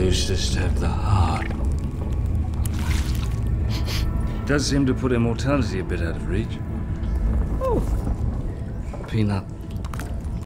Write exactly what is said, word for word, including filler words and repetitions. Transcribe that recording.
Eustace to have the heart. Does seem to put immortality a bit out of reach. Oh. Peanut.